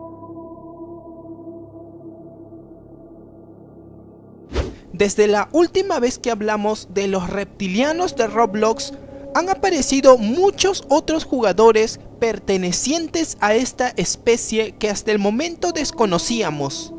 Desde la última vez que hablamos de los reptilianos de Roblox, han aparecido muchos otros jugadores pertenecientes a esta especie que hasta el momento desconocíamos.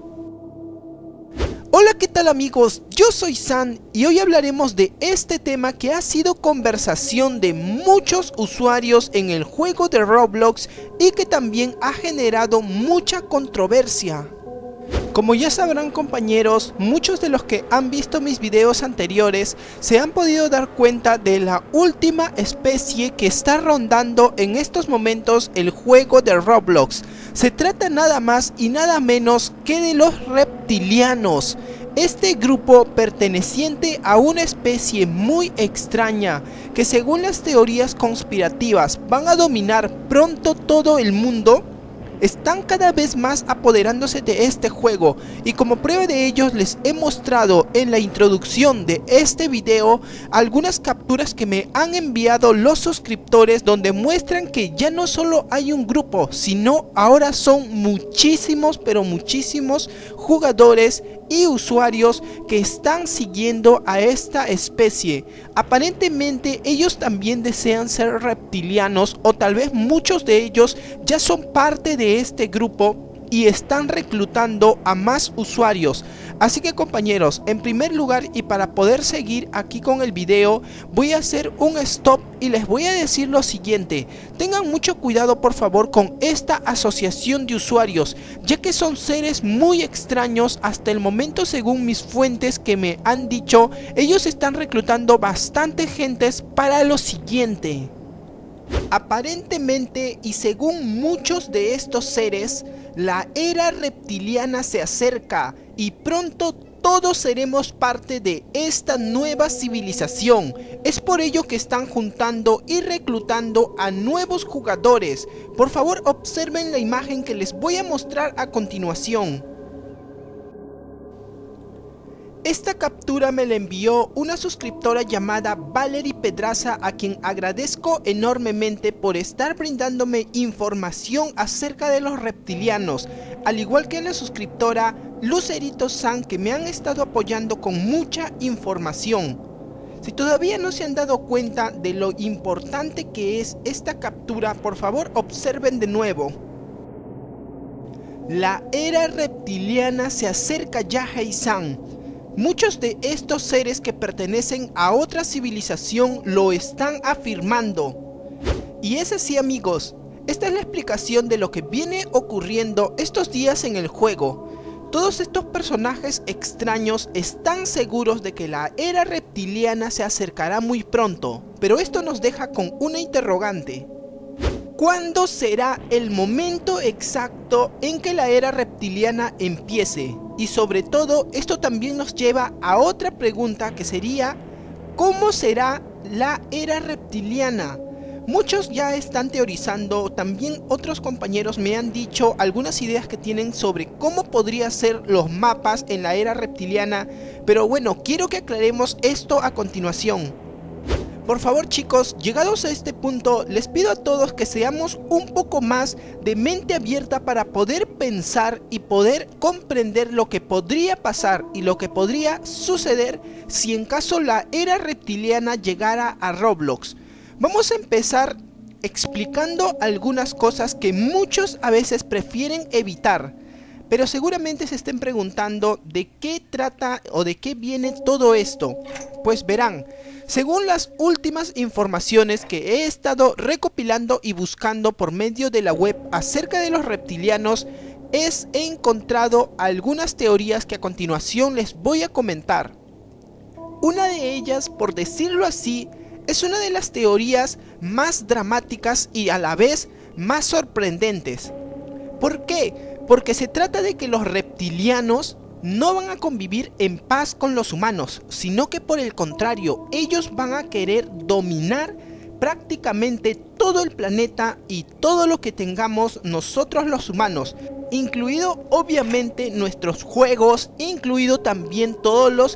Hola, ¿qué tal amigos? Yo soy San y hoy hablaremos de este tema que ha sido conversación de muchos usuarios en el juego de Roblox y que también ha generado mucha controversia. Como ya sabrán compañeros, muchos de los que han visto mis videos anteriores se han podido dar cuenta de la última especie que está rondando en estos momentos el juego de Roblox. Se trata nada más y nada menos que de los reptilianos. Este grupo perteneciente a una especie muy extraña que según las teorías conspirativas van a dominar pronto todo el mundo, están cada vez más apoderándose de este juego y como prueba de ello les he mostrado en la introducción de este video algunas capturas que me han enviado los suscriptores donde muestran que ya no solo hay un grupo, sino ahora son muchísimos, pero muchísimos jugadores y usuarios que están siguiendo a esta especie. Aparentemente ellos también desean ser reptilianos o tal vez muchos de ellos ya son parte de este grupo y están reclutando a más usuarios. Así que compañeros, en primer lugar y para poder seguir aquí con el video, voy a hacer un stop y les voy a decir lo siguiente: tengan mucho cuidado por favor con esta asociación de usuarios, ya que son seres muy extraños. Hasta el momento, según mis fuentes que me han dicho, ellos están reclutando bastante gentes para lo siguiente. Aparentemente y según muchos de estos seres, la era reptiliana se acerca y pronto todos seremos parte de esta nueva civilización. Es por ello que están juntando y reclutando a nuevos jugadores. Por favor observen la imagen que les voy a mostrar a continuación. Esta captura me la envió una suscriptora llamada Valerie Pedraza, a quien agradezco enormemente por estar brindándome información acerca de los reptilianos, al igual que la suscriptora Lucerito San, que me han estado apoyando con mucha información. Si todavía no se han dado cuenta de lo importante que es esta captura, por favor observen de nuevo. La era reptiliana se acerca ya, Heisan. Muchos de estos seres que pertenecen a otra civilización lo están afirmando. Y es así amigos, esta es la explicación de lo que viene ocurriendo estos días en el juego. Todos estos personajes extraños están seguros de que la era reptiliana se acercará muy pronto, pero esto nos deja con una interrogante. ¿Cuándo será el momento exacto en que la era reptiliana empiece? Y sobre todo, esto también nos lleva a otra pregunta que sería: ¿cómo será la era reptiliana? Muchos ya están teorizando, también otros compañeros me han dicho algunas ideas que tienen sobre cómo podría ser los mapas en la era reptiliana, pero bueno, quiero que aclaremos esto a continuación. Por favor chicos, llegados a este punto, les pido a todos que seamos un poco más de mente abierta para poder pensar y poder comprender lo que podría pasar y lo que podría suceder si en caso la era reptiliana llegara a Roblox. Vamos a empezar explicando algunas cosas que muchos a veces prefieren evitar, pero seguramente se estén preguntando de qué trata o de qué viene todo esto. Pues verán, según las últimas informaciones que he estado recopilando y buscando por medio de la web acerca de los reptilianos, he encontrado algunas teorías que a continuación les voy a comentar. Una de ellas, por decirlo así, es una de las teorías más dramáticas y a la vez más sorprendentes. ¿Por qué? Porque se trata de que los reptilianos no van a convivir en paz con los humanos, sino que por el contrario, ellos van a querer dominar prácticamente todo el planeta y todo lo que tengamos nosotros los humanos, incluido obviamente nuestros juegos, incluido también todos los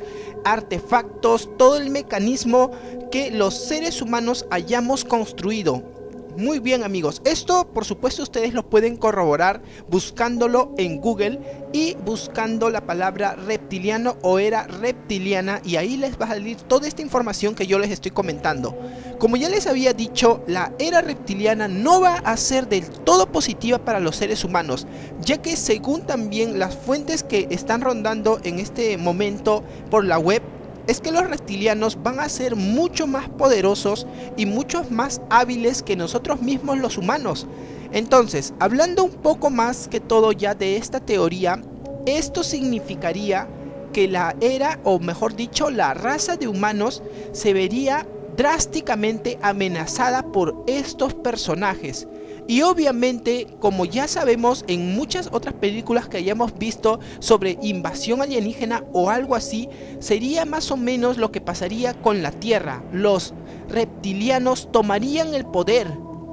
artefactos, todo el mecanismo que los seres humanos hayamos construido. Muy bien amigos, esto por supuesto ustedes lo pueden corroborar buscándolo en Google y buscando la palabra reptiliano o era reptiliana, y ahí les va a salir toda esta información que yo les estoy comentando. Como ya les había dicho, la era reptiliana no va a ser del todo positiva para los seres humanos, ya que según también las fuentes que están rondando en este momento por la web, es que los reptilianos van a ser mucho más poderosos y mucho más hábiles que nosotros mismos los humanos. Entonces, hablando un poco más que todo ya de esta teoría, esto significaría que la era, o mejor dicho, la raza de humanos se vería drásticamente amenazada por estos personajes. Y obviamente, como ya sabemos en muchas otras películas que hayamos visto sobre invasión alienígena o algo así, sería más o menos lo que pasaría con la Tierra. Los reptilianos tomarían el poder.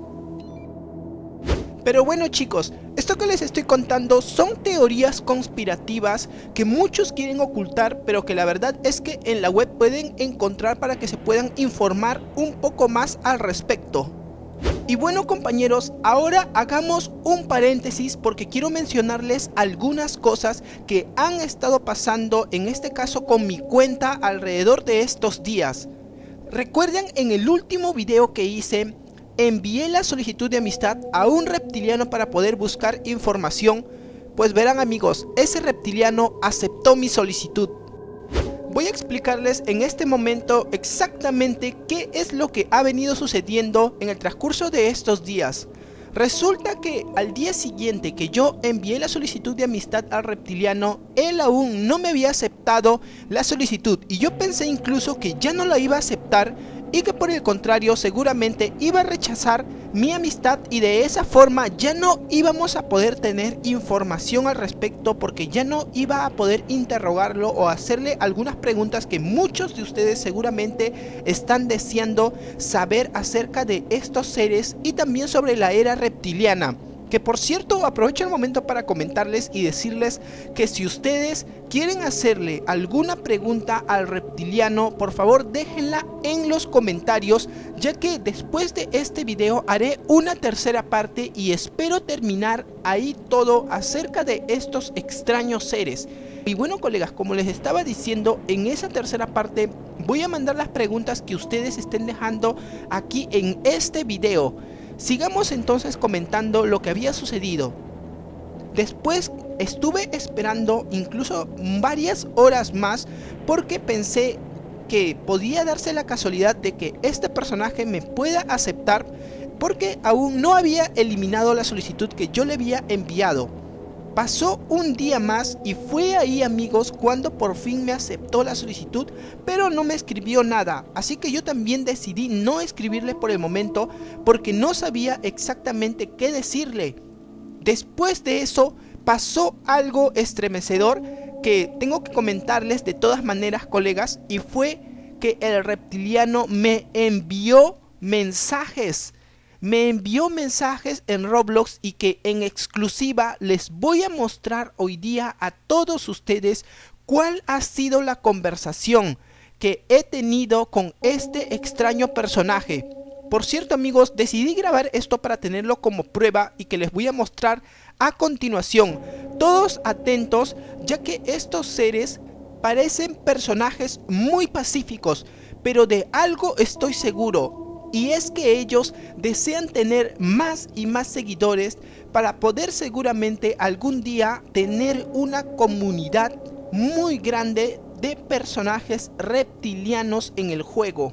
Pero bueno chicos, esto que les estoy contando son teorías conspirativas que muchos quieren ocultar, pero que la verdad es que en la web pueden encontrar para que se puedan informar un poco más al respecto. Y bueno compañeros, ahora hagamos un paréntesis porque quiero mencionarles algunas cosas que han estado pasando, en este caso con mi cuenta, alrededor de estos días. ¿Recuerdan en el último video que hice? Envié la solicitud de amistad a un reptiliano para poder buscar información. Pues verán amigos, ese reptiliano aceptó mi solicitud. Voy a explicarles en este momento exactamente qué es lo que ha venido sucediendo en el transcurso de estos días. Resulta que al día siguiente que yo envié la solicitud de amistad al reptiliano, él aún no me había aceptado la solicitud y yo pensé incluso que ya no la iba a aceptar y que por el contrario seguramente iba a rechazar mi amistad, y de esa forma ya no íbamos a poder tener información al respecto, porque ya no iba a poder interrogarlo o hacerle algunas preguntas que muchos de ustedes seguramente están deseando saber acerca de estos seres y también sobre la era reptiliana. Que por cierto, aprovecho el momento para comentarles y decirles que si ustedes quieren hacerle alguna pregunta al reptiliano, por favor déjenla en los comentarios, ya que después de este video haré una tercera parte y espero terminar ahí todo acerca de estos extraños seres. Y bueno colegas, como les estaba diciendo, en esa tercera parte voy a mandar las preguntas que ustedes estén dejando aquí en este video. Sigamos entonces comentando lo que había sucedido. Después estuve esperando incluso varias horas más porque pensé que podía darse la casualidad de que este personaje me pueda aceptar, porque aún no había eliminado la solicitud que yo le había enviado. Pasó un día más y fue ahí amigos cuando por fin me aceptó la solicitud, pero no me escribió nada, así que yo también decidí no escribirle por el momento porque no sabía exactamente qué decirle. Después de eso pasó algo estremecedor que tengo que comentarles de todas maneras colegas, y fue que el reptiliano me envió mensajes. Me envió mensajes en Roblox y que en exclusiva les voy a mostrar hoy día a todos ustedes cuál ha sido la conversación que he tenido con este extraño personaje. Por cierto amigos, decidí grabar esto para tenerlo como prueba y que les voy a mostrar a continuación. Todos atentos, ya que estos seres parecen personajes muy pacíficos, pero de algo estoy seguro. Y es que ellos desean tener más y más seguidores para poder seguramente algún día tener una comunidad muy grande de personajes reptilianos en el juego.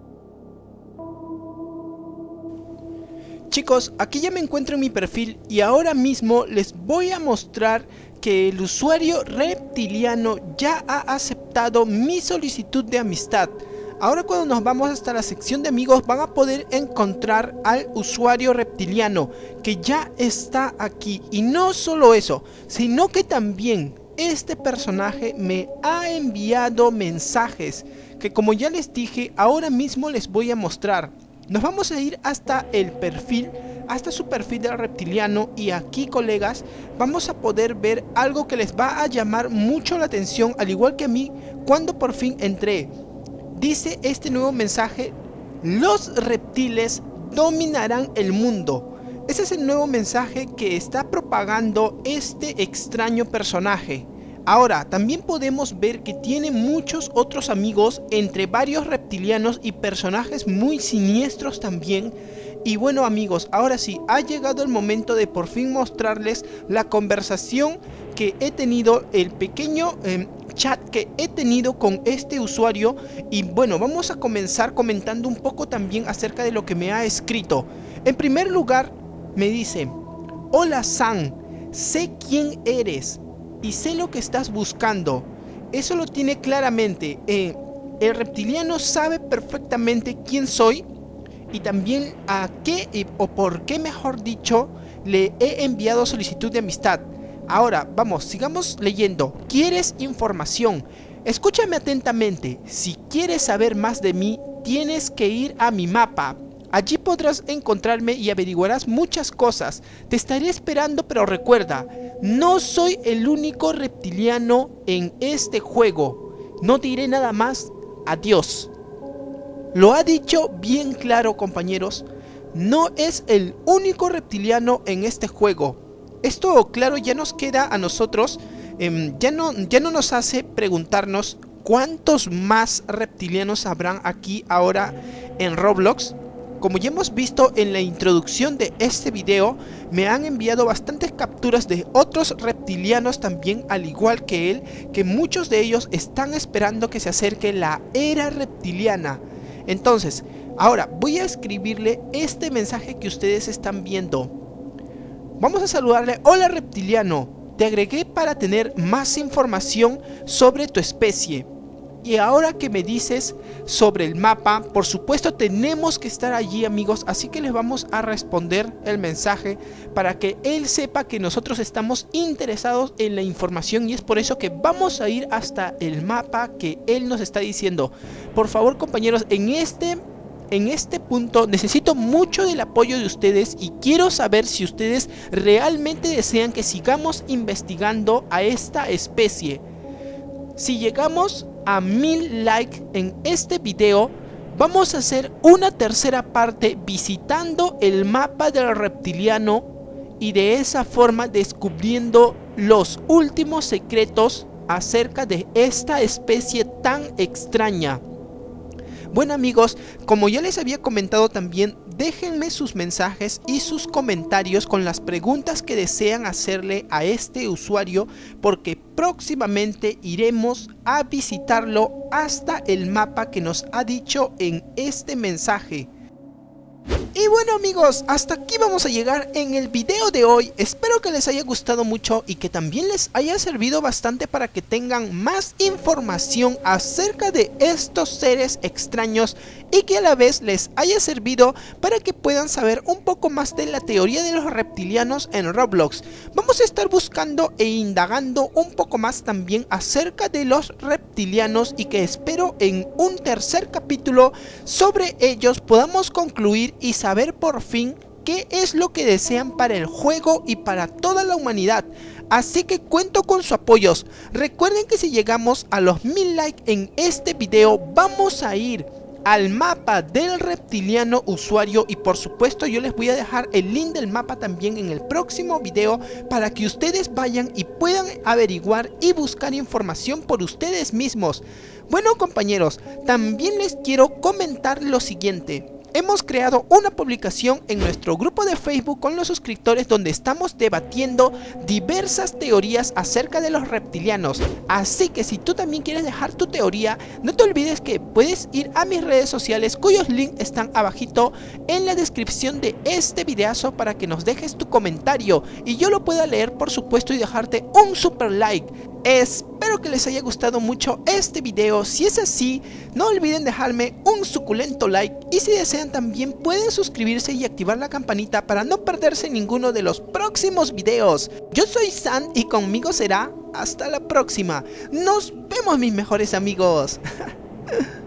Chicos, aquí ya me encuentro en mi perfil y ahora mismo les voy a mostrar que el usuario reptiliano ya ha aceptado mi solicitud de amistad. Ahora cuando nos vamos hasta la sección de amigos van a poder encontrar al usuario reptiliano que ya está aquí. Y no solo eso, sino que también este personaje me ha enviado mensajes que, como ya les dije, ahora mismo les voy a mostrar. Nos vamos a ir hasta el perfil, hasta su perfil del reptiliano, y aquí colegas vamos a poder ver algo que les va a llamar mucho la atención, al igual que a mí cuando por fin entré. Dice este nuevo mensaje: los reptiles dominarán el mundo. Ese es el nuevo mensaje que está propagando este extraño personaje. Ahora, también podemos ver que tiene muchos otros amigos, entre varios reptilianos y personajes muy siniestros también. Y bueno amigos, ahora sí, ha llegado el momento de por fin mostrarles la conversación que he tenido, el pequeño chat que he tenido con este usuario. Y bueno, vamos a comenzar comentando un poco también acerca de lo que me ha escrito. En primer lugar, me dice: hola San, sé quién eres y sé lo que estás buscando. Eso lo tiene claramente. El reptiliano sabe perfectamente quién soy y también a qué o por qué, mejor dicho, le he enviado solicitud de amistad. Ahora, vamos, sigamos leyendo. ¿Quieres información? Escúchame atentamente. Si quieres saber más de mí, tienes que ir a mi mapa. Allí podrás encontrarme y averiguarás muchas cosas. Te estaré esperando, pero recuerda, no soy el único reptiliano en este juego. No te diré nada más. Adiós. Lo ha dicho bien claro, compañeros. No es el único reptiliano en este juego. Esto, claro, ya nos queda a nosotros. Ya no nos hace preguntarnos cuántos más reptilianos habrán aquí ahora en Roblox. Como ya hemos visto en la introducción de este video, me han enviado bastantes capturas de otros reptilianos también, al igual que él, que muchos de ellos están esperando que se acerque la era reptiliana. Entonces, ahora voy a escribirle este mensaje que ustedes están viendo. Vamos a saludarle: hola reptiliano, te agregué para tener más información sobre tu especie. Y ahora que me dices sobre el mapa, por supuesto tenemos que estar allí amigos, así que les vamos a responder el mensaje para que él sepa que nosotros estamos interesados en la información, y es por eso que vamos a ir hasta el mapa que él nos está diciendo. Por favor compañeros, en este punto necesito mucho del apoyo de ustedes y quiero saber si ustedes realmente desean que sigamos investigando a esta especie. Si llegamos a 1000 likes en este video, vamos a hacer una tercera parte visitando el mapa del reptiliano y de esa forma descubriendo los últimos secretos acerca de esta especie tan extraña. Bueno amigos, como ya les había comentado también, déjenme sus mensajes y sus comentarios con las preguntas que desean hacerle a este usuario, porque próximamente iremos a visitarlo hasta el mapa que nos ha dicho en este mensaje. Y bueno amigos, hasta aquí vamos a llegar en el video de hoy. Espero que les haya gustado mucho y que también les haya servido bastante para que tengan más información acerca de estos seres extraños, y que a la vez les haya servido para que puedan saber un poco más de la teoría de los reptilianos en Roblox. Vamos a estar buscando e indagando un poco más también acerca de los reptilianos, y que espero en un tercer capítulo sobre ellos podamos concluir y saber por fin qué es lo que desean para el juego y para toda la humanidad. Así que cuento con sus apoyos. Recuerden que si llegamos a los 1000 likes en este video, vamos a ir al mapa del reptiliano usuario, y por supuesto yo les voy a dejar el link del mapa también en el próximo video para que ustedes vayan y puedan averiguar y buscar información por ustedes mismos. Bueno compañeros, también les quiero comentar lo siguiente. Hemos creado una publicación en nuestro grupo de Facebook con los suscriptores, donde estamos debatiendo diversas teorías acerca de los reptilianos. Así que si tú también quieres dejar tu teoría, no te olvides que puedes ir a mis redes sociales, cuyos links están abajito en la descripción de este videazo, para que nos dejes tu comentario y yo lo pueda leer por supuesto y dejarte un super like. Espero que les haya gustado mucho este video. Si es así, no olviden dejarme un suculento like, y si desean también pueden suscribirse y activar la campanita para no perderse ninguno de los próximos videos. Yo soy San y conmigo será hasta la próxima. Nos vemos mis mejores amigos.